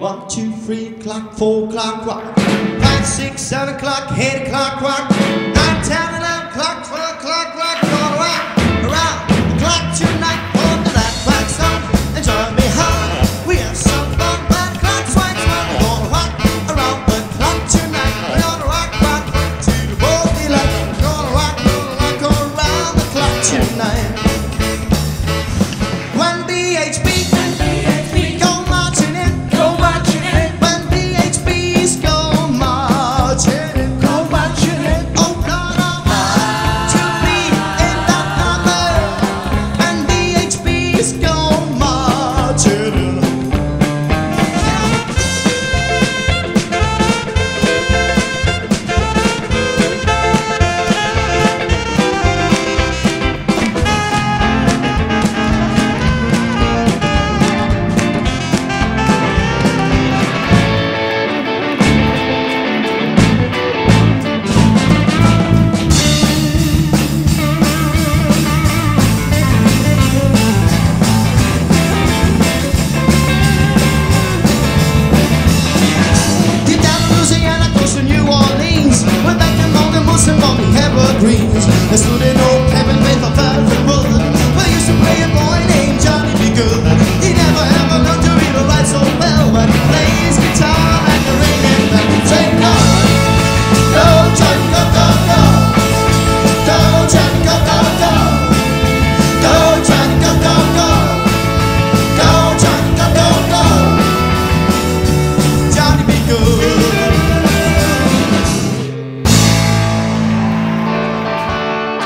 1, 2, 3 o'clock, 4 o'clock, rock. 5, 6, 7 o'clock, 8 o'clock, rock. 9, 10, 11 o'clock, 12 o'clock, rock.